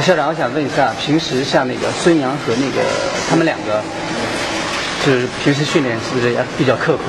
校长，我想问一下，平时像那个孙杨和那个他们两个，就是平时训练是不是也比较刻苦？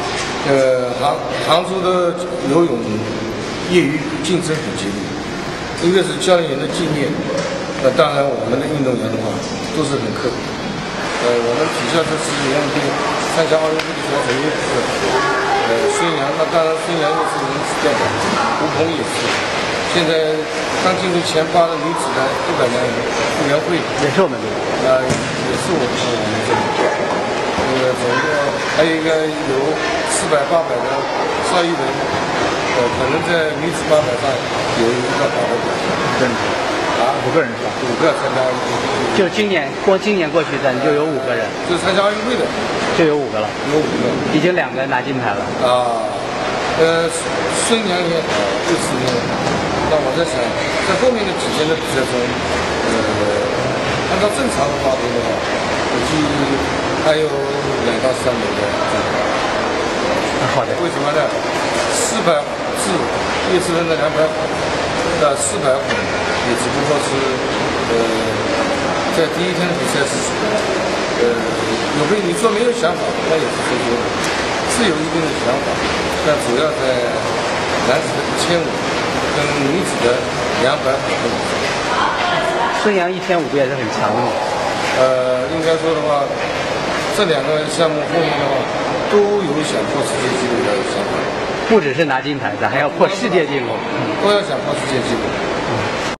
杭州的游泳业余竞争很激烈，一个是教练员的经验，当然我们的运动员的话都是很刻苦。我们体校这次也对参加奥运会的时候很有资格。孙杨，那当然孙杨也是人气代表，吴鹏也是。现在刚进入前8的女子的100米傅园慧也是我们队， 也是我们这里。总共还有一个有400、800的邵艺文，可能在女子800上有一个好的表现。 真的啊，5个人是吧 ？5个参加奥运会。 就今年过去，咱就有5个人。 就参加奥运会的就有5个了。 有5个， 已经2个拿金牌了。 啊，孙杨也好，就是那我在想，在后面的几天的比赛中，按照正常的发挥的话，估计还有2到3枚的金牌。 好的。 为什么呢？400是叶诗文的200，400米也只不过是在第一天的比赛是你说没有想法，那也是说有，是有一定的想法，但主要在男子的1500跟女子的200米。 孙杨1500也是很强的。 应该说的话，这2个项目后面的话都有想破世界纪录的想法。 不只是拿金牌，咱还要破世界纪录。 都要想破世界纪录。